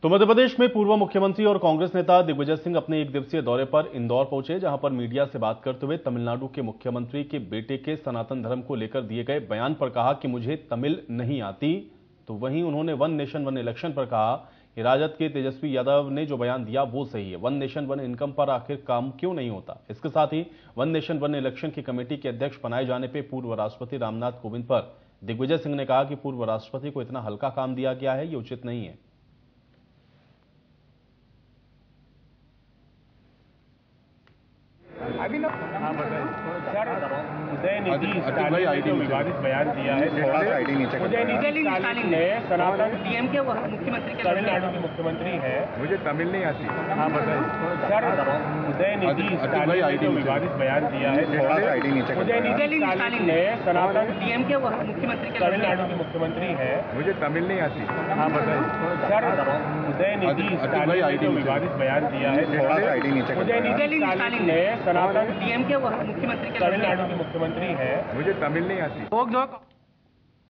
तो मध्य प्रदेश में पूर्व मुख्यमंत्री और कांग्रेस नेता दिग्विजय सिंह अपने एक दिवसीय दौरे पर इंदौर पहुंचे, जहां पर मीडिया से बात करते हुए तमिलनाडु के मुख्यमंत्री के बेटे के सनातन धर्म को लेकर दिए गए बयान पर कहा कि मुझे तमिल नहीं आती। तो वहीं उन्होंने वन नेशन वन इलेक्शन पर कहा कि राजद के तेजस्वी यादव ने जो बयान दिया वो सही है। वन नेशन वन इनकम पर आखिर काम क्यों नहीं होता। इसके साथ ही वन नेशन वन इलेक्शन की कमेटी के अध्यक्ष बनाए जाने पर पूर्व राष्ट्रपति रामनाथ कोविंद पर दिग्विजय सिंह ने कहा कि पूर्व राष्ट्रपति को इतना हल्का काम दिया गया है, ये उचित नहीं है। अभी ना सर उदयनिधि स्टालिन ने जो विवादित बयान दिया है, उदयनिधि स्टालिन ने सनातन डीएमके मुख्यमंत्री तमिलनाडु के मुख्यमंत्री है। मुझे तमिल नहीं आती। हाँ बताइए सर, उदयनिधि स्टालिन ने जो विवादित बयान दिया है, उदयनिधि स्टालिन ने सनातन डीएमके मुख्यमंत्री तमिलनाडु के मुख्यमंत्री है। मुझे तमिल नहीं आती। हाँ बताइए सर, उदयनिधि स्टालिन ने जो विवादित बयान दिया है, उदयनिधि स्टालिन ने सनातन डीएमके मुख्यमंत्री तमिलनाडु के मुख्यमंत्री है। मुझे तमिल नहीं आती।